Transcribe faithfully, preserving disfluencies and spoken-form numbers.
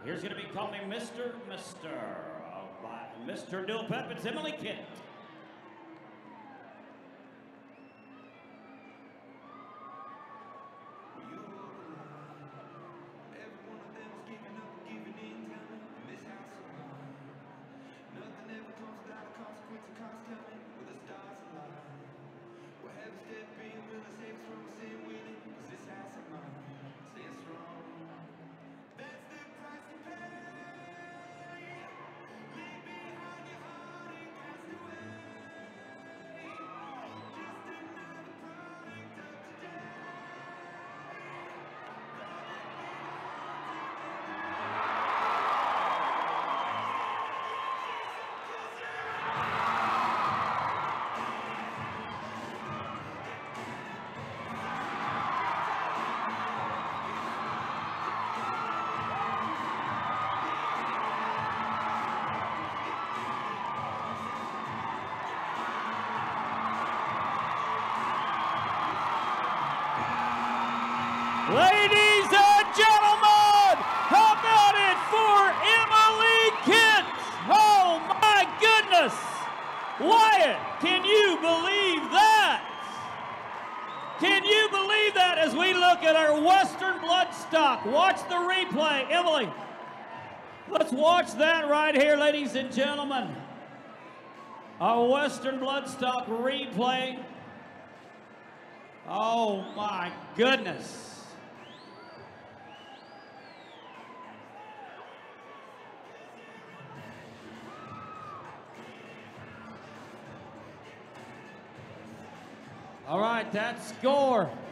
Here's going to be Callme Mister Mister uh, by Mister Dilpep. It's Emily Kent. Ladies and gentlemen, how about it for Emily Kent? Oh my goodness! Wyatt, can you believe that? Can you believe that as we look at our Western bloodstock? Watch the replay. Emily, let's watch that right here, ladies and gentlemen. Our Western bloodstock replay. Oh my goodness. All right, that score.